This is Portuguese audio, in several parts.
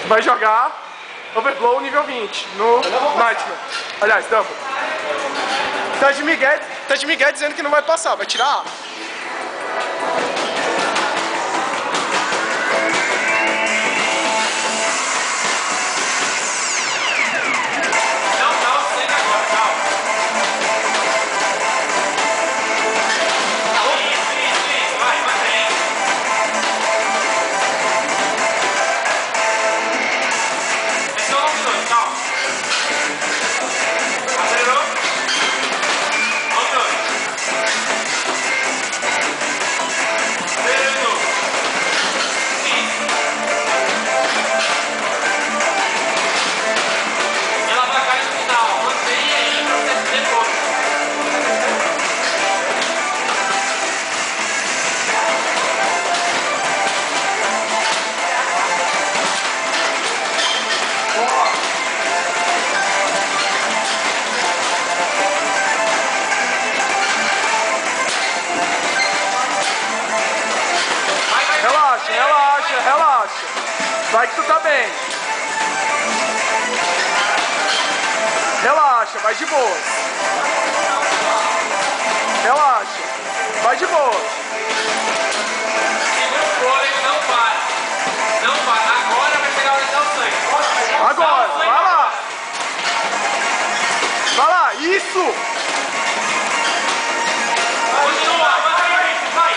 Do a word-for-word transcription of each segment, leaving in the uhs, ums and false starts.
vai jogar Overblow nível vinte no Nightmare. Aliás, Double. Tá de Miguel, tá de Miguel dizendo que não vai passar, vai tirar A. Relaxa, relaxa. Vai que tu tá bem. Relaxa, vai de boa. Relaxa, vai de boa. Segura o fôlego, não para. Não para. Agora vai chegar a hora de dar o sangue. Agora, vai lá. Vai lá, isso. Continua, vai, vai.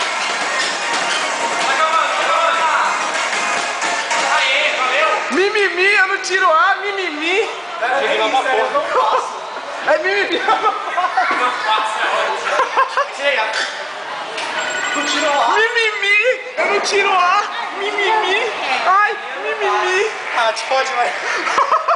Mimimi, eu não tiro A, mimimi. Cheguei lá pra porra. Não posso. É mimimi, eu não posso. Não passa. Chega. Tu tirou A. Mimimi, eu não tiro A. Mimimi. Ai, mimimi. Ah, te pode, vai.